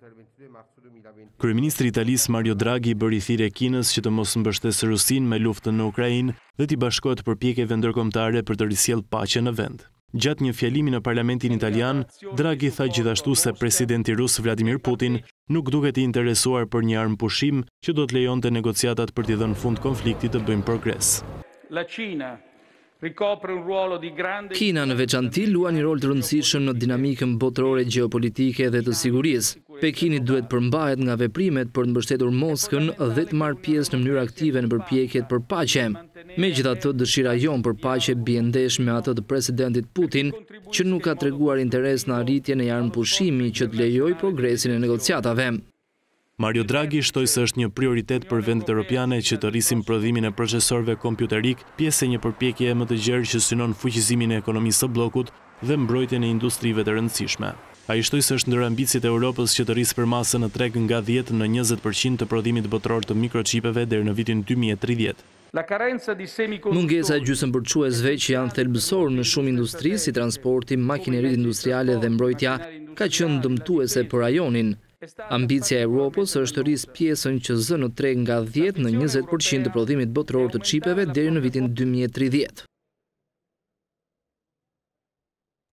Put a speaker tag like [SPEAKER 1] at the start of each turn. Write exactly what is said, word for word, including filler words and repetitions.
[SPEAKER 1] Kryeministri i Italisë Mario Draghi bëri thirrje Kinës që të mos mbështesë Rusinë me luftën në Ukrainë dhe t'i bashkohet përpjekjeve ndërkombëtare për të risjellë paqen në vend. Gjatë një fjalimi në Parlamentin Italian, Draghi tha gjithashtu se presidenti rus Vladimir Putin nuk duket i interesuar për një armë pushim që do të lejonte negociatat për t'i dhënë fund konfliktit të bëjnë progres.
[SPEAKER 2] Kina në veçanti luan një rol të rëndësishëm në dinamikën botërore gjeopolitike dhe të sigurisë. Pekini duhet përmbahet nga veprimet për të mbështetur Moskën dhe të marrë pjesë në mënyrë aktive në përpjekjet për paqe. Megjithatë, dëshira jonë për paqe bie ndesh me atë të presidentit Putin, që nuk ka treguar interes në arritjen e armë pushimi që të lejojë progresin e negociatave.
[SPEAKER 1] Mario Draghi shtoi se është një prioritet për vendet europiane që të rrisin prodhimin e procesorëve kompjuterik, pjesë e një përpjekje më të gjerë që synon fuqizimin e ekonomisë së bllokut dhe mbrojtjen e industrive të rëndësishme. Ai shtoi se është ndër ambicet e Europës që të rrisë përmasën në treg nga dhjetë në njëzet përqind të prodhimit botror të mikroçipeve deri në vitin dy mijë e tridhjetë.
[SPEAKER 2] Mungesa e gjysmëpërçuesve që janë thelbësor në shumë industri si transporti, makineritë industriale dhe mbrojtja ka qenë dëmtuese për rajonin. Ambicia e Europës është të rrisë pjesën që zë në treg nga dhjetë në njëzet përqind të prodhimit botror të çipeve deri në vitin dy mijë e tridhjetë.